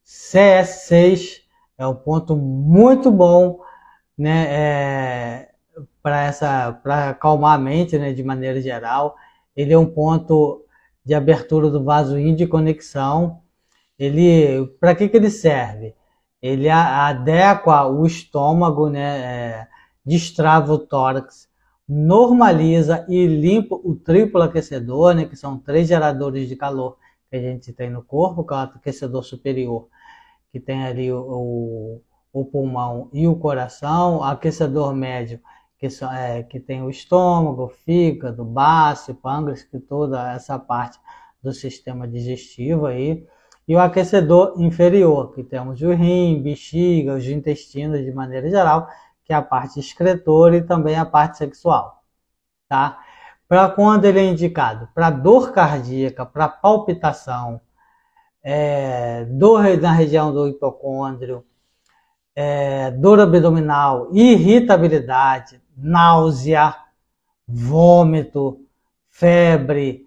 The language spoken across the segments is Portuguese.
CS6 é um ponto muito bom, né, para acalmar a mente, né, de maneira geral. Ele é um ponto de abertura do vaso índio e conexão. Ele, para que ele serve? Ele adequa o estômago, né, destrava o tórax, normaliza e limpa o triplo aquecedor, né, que são 3 geradores de calor que a gente tem no corpo, que é o aquecedor superior, que tem ali o pulmão e o coração, o aquecedor médio, que tem o estômago, o fígado, baço, pâncreas, que toda essa parte do sistema digestivo aí, e o aquecedor inferior, que temos o rim, bexiga, os intestinos de maneira geral, que é a parte excretora e também a parte sexual, tá? Para quando ele é indicado? Para dor cardíaca, para palpitação, dor na região do hipocôndrio, dor abdominal, irritabilidade, náusea, vômito, febre.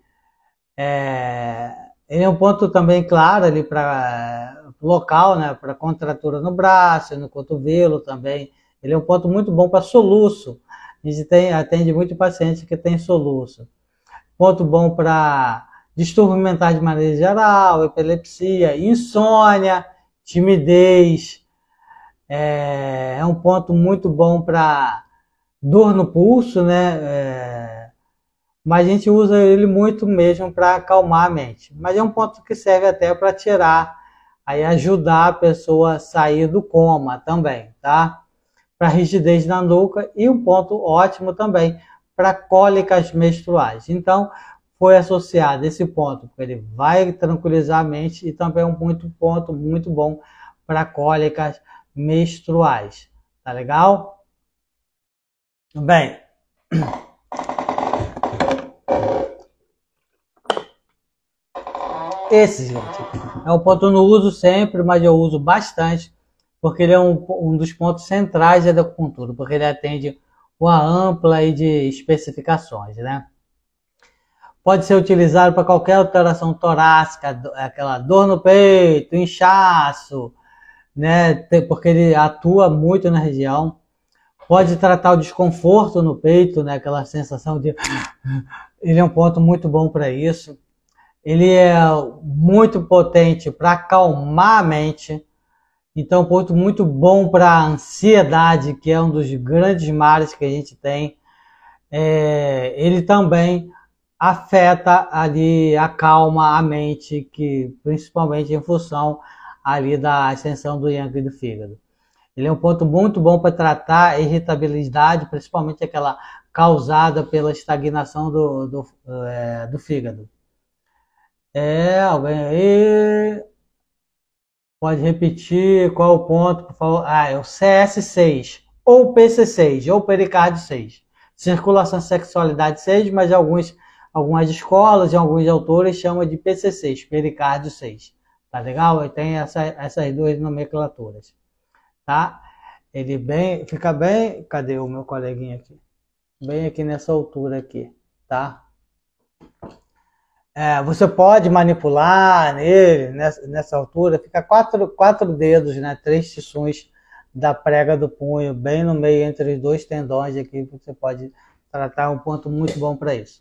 Ele é um ponto também claro ali para local, né, para contratura no braço, no cotovelo também. Ele é um ponto muito bom para soluço. A gente atende muito paciente que tem soluço. Ponto bom para distúrbio mental de maneira geral, epilepsia, insônia, timidez. É um ponto muito bom para dor no pulso, né? Mas a gente usa ele muito mesmo para acalmar a mente. Mas é um ponto que serve até para tirar, aí ajudar a pessoa a sair do coma também, tá? Para rigidez na nuca e um ponto ótimo também para cólicas menstruais. Então, foi associado esse ponto, porque ele vai tranquilizar a mente e também é um ponto muito bom para cólicas menstruais. Tá legal? Bem, esse, gente, é um ponto que eu não uso sempre, mas eu uso bastante, porque ele é um dos pontos centrais da acupuntura, porque ele atende uma ampla aí de especificações, né? Pode ser utilizado para qualquer alteração torácica, aquela dor no peito, inchaço, né? Porque ele atua muito na região. Pode tratar o desconforto no peito, né? Aquela sensação de... Ele é um ponto muito bom para isso. Ele é muito potente para acalmar a mente. Então, um ponto muito bom para a ansiedade, que é um dos grandes males que a gente tem. Ele também afeta ali, acalma a mente, que principalmente em função ali da ascensão do yang e do fígado. Ele é um ponto muito bom para tratar a irritabilidade, principalmente aquela causada pela estagnação do fígado. Alguém aí pode repetir qual é o ponto, por favor? É o CS6, ou PC6, ou pericárdio 6. Circulação e sexualidade 6, mas algumas escolas e alguns autores chamam de PC6, pericárdio 6. Tá legal? E tem essas duas nomenclaturas. Tá? Ele fica bem... Cadê o meu coleguinha aqui? Bem aqui nessa altura aqui, tá? Você pode manipular nele, nessa altura, fica quatro dedos, né? 3 tições da prega do punho, bem no meio entre os 2 tendões aqui, você pode tratar, um ponto muito bom para isso.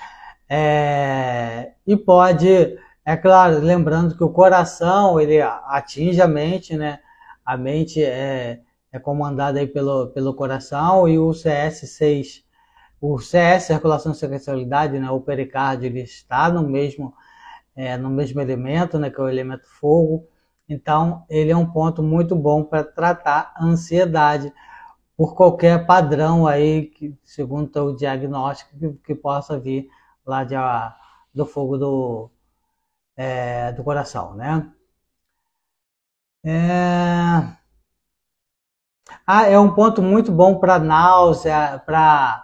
E pode, é claro, lembrando que o coração, ele atinge a mente, né? A mente é comandada aí pelo coração, e o CS6, o CS, circulação e sexualidade, né? O pericárdio, ele está no mesmo elemento, né? Que é o elemento fogo. Então, ele é um ponto muito bom para tratar a ansiedade por qualquer padrão aí, que, segundo o diagnóstico, que possa vir lá do fogo do coração, né? É um ponto muito bom para náusea, para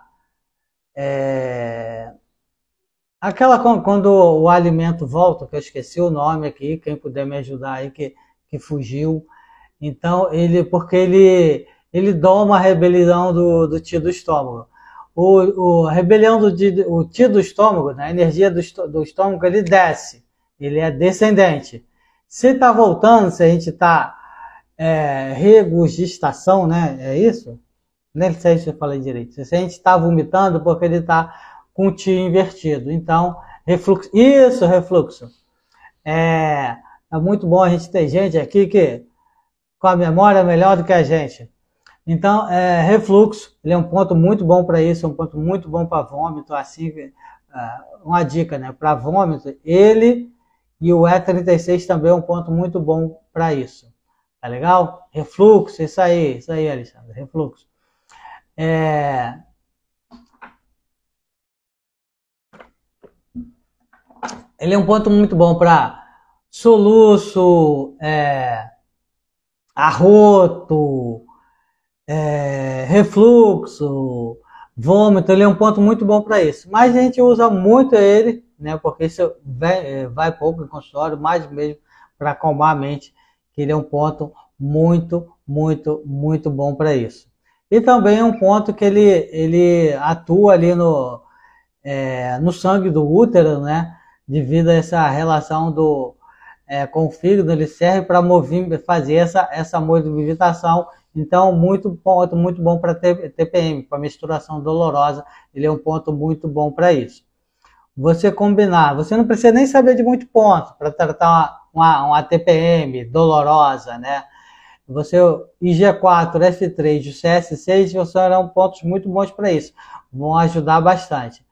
quando o alimento volta, que eu esqueci o nome aqui, quem puder me ajudar aí, que fugiu. Então, porque ele doma a rebelião do tio do estômago. A rebelião do tio do estômago, né, a energia do estômago, ele desce, ele é descendente. Se está voltando, se a gente está regurgitação, né? É isso? Nem sei se eu falei direito. Se a gente está vomitando, porque ele está com o tio invertido. Então, refluxo. Isso, refluxo. É muito bom a gente ter gente aqui que com a memória melhor do que a gente. Então, refluxo, ele é um ponto muito bom para isso, é um ponto muito bom para vômito, assim, uma dica, né? Para vômito, ele e o E36 também é um ponto muito bom para isso. Tá legal? Refluxo, isso aí, Alexandre, refluxo. Ele é um ponto muito bom para soluço, arroto, refluxo, vômito, ele é um ponto muito bom para isso. Mas a gente usa muito ele, né? Porque isso vai pouco em consultório, mais mesmo para acalmar a mente, que ele é um ponto muito, muito, muito bom para isso. E também é um ponto que ele atua ali no sangue do útero, né? Devido a essa relação com o fígado, ele serve para fazer essa movimentação. Então, muito bom para TPM, para misturação dolorosa, ele é um ponto muito bom para isso. Você combinar, você não precisa nem saber de muito ponto para tratar uma TPM dolorosa, né? Você, IG4, F3 e CS6 serão pontos muito bons para isso, vão ajudar bastante.